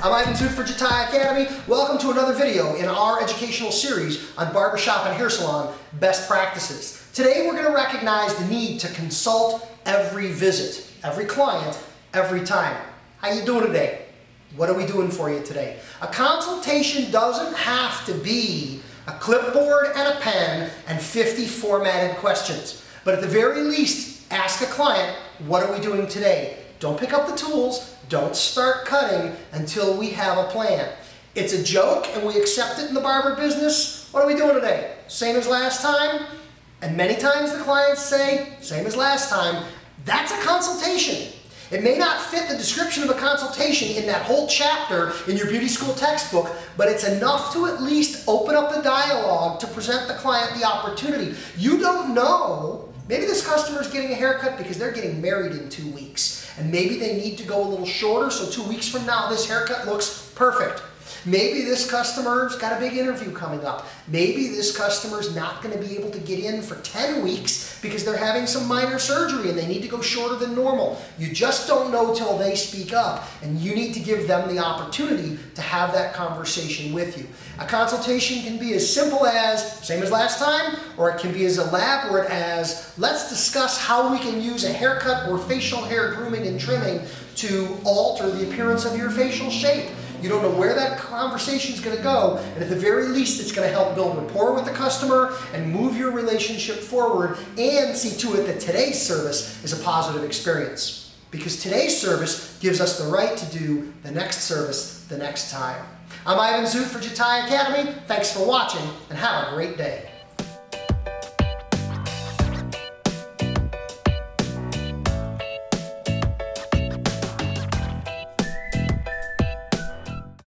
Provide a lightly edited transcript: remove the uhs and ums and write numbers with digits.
I'm Zoot for Jatai Academy. Welcome to another video in our educational series on barbershop and hair salon best practices. Today we're going to recognize the need to consult every visit, every client, every time. How you doing today? What are we doing for you today? A consultation doesn't have to be a clipboard and a pen and 50 formatted questions. But at the very least, ask a client, what are we doing today? Don't pick up the tools, don't start cutting until we have a plan. It's a joke and we accept it in the barber business. What are we doing today? Same as last time? And many times the clients say, same as last time. That's a consultation. It may not fit the description of a consultation in that whole chapter in your beauty school textbook, but it's enough to at least open up the dialogue to present the client the opportunity. You don't know, maybe this customer is getting a haircut because they're getting married in 2 weeks. And maybe they need to go a little shorter, so 2 weeks from now this haircut looks perfect. Maybe this customer's got a big interview coming up. Maybe this customer's not going to be able to get in for 10 weeks because they're having some minor surgery and they need to go shorter than normal. You just don't know till they speak up, and you need to give them the opportunity to have that conversation with you. A consultation can be as simple as, same as last time, or it can be as elaborate as, let's discuss how we can use a haircut or facial hair grooming and trimming to alter the appearance of your facial shape. You don't know where that conversation is going to go, and at the very least it's going to help build rapport with the customer and move your relationship forward and see to it that today's service is a positive experience. Because today's service gives us the right to do the next service the next time. I'm Zoot for Jatai Academy. Thanks for watching and have a great day.